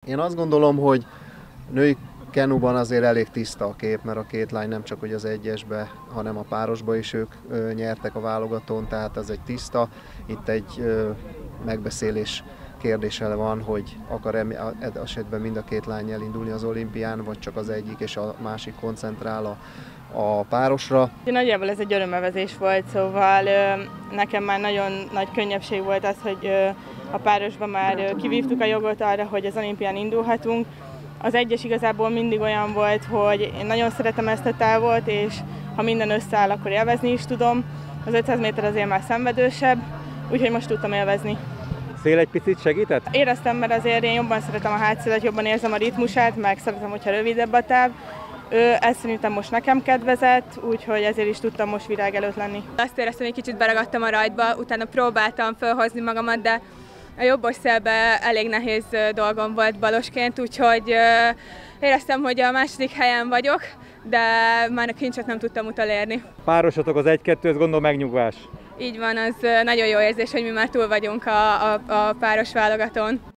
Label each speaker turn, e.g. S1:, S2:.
S1: Én azt gondolom, hogy női kenuban azért elég tiszta a kép, mert a két lány nem csak hogy az egyesbe, hanem a párosba is ők nyertek a válogatón, tehát az egy tiszta. Itt egy megbeszélés kérdése van, hogy akar-e esetben mind a két lány elindulni az olimpián, vagy csak az egyik és a másik koncentrál a párosra.
S2: Nagyjából ez egy örömövezés volt, szóval nekem már nagyon nagy könnyebbség volt az, hogy a párosban már kivívtuk a jogot arra, hogy az olimpián indulhatunk. Az egyes igazából mindig olyan volt, hogy én nagyon szeretem ezt a távot, és ha minden összeáll, akkor élvezni is tudom. Az 500 méter azért már szenvedősebb, úgyhogy most tudtam élvezni.
S3: Szél egy picit segített?
S2: Éreztem, mert azért én jobban szeretem a hátszélet, jobban érzem a ritmusát, meg szeretem, hogyha rövidebb a táv. Ez szerintem most nekem kedvezett, úgyhogy ezért is tudtam most virág előtt lenni.
S4: Azt éreztem, hogy kicsit beragadtam a rajtba, utána próbáltam felhozni magamat, de a jobbos szélben elég nehéz dolgom volt balosként, úgyhogy éreztem, hogy a második helyen vagyok, de már a kincset nem tudtam utolérni.
S3: Párosotok az 1-2, ez gondolom megnyugvás.
S4: Így van, az nagyon jó érzés, hogy mi már túl vagyunk a páros válogatón.